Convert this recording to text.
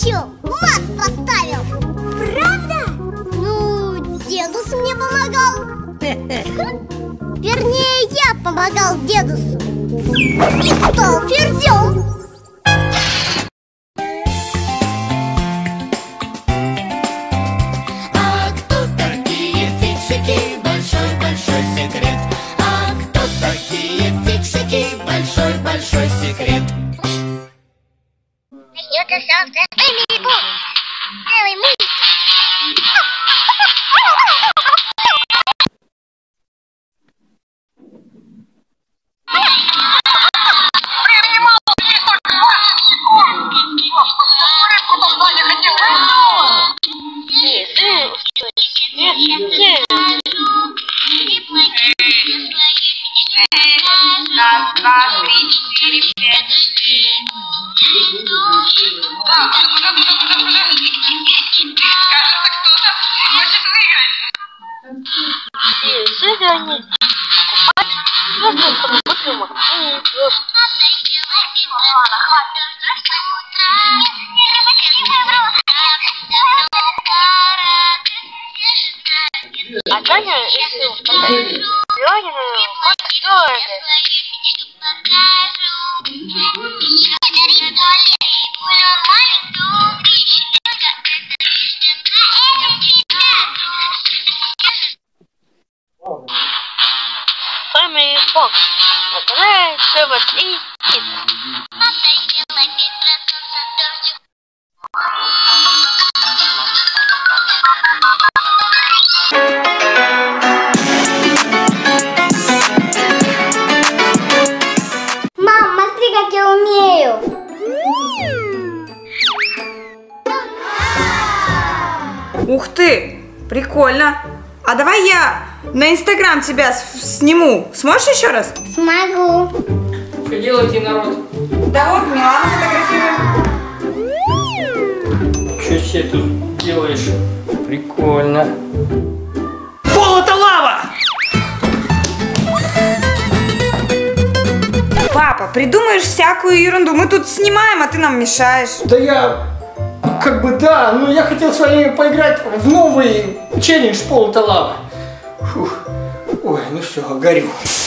чем? Мат поставил. Правда? Ну, дедус мне помогал. Вернее, я помогал дедусу. И стал ферзем. А кто такие фиксики? Большой-большой секрет. А кто такие фиксики? Большой-большой секрет. Это солнце Эмили Бум. Целый мир. Раз, два, три, четыре, пять. Кажется, кто-то хочет выиграть. Если они покупать, нужно, чтобы были максимум просто. А Таня, если установить Лёнину, вот что это? Family Box. Набирает ТВ3 хит. Мам, смотри, как я умею. Ух ты, прикольно. А давай я на Инстаграм тебя сниму. Сможешь еще раз? Смогу. Что делаете, народ? Да вот, Милана фотографируем. Что себе тут делаешь? Прикольно. Пол, это лава! Папа, придумаешь всякую ерунду. Мы тут снимаем, а ты нам мешаешь. Да я, да, но я хотел с вами поиграть в новый челлендж «Пол это лава». Фух. Ой, ну все, горю.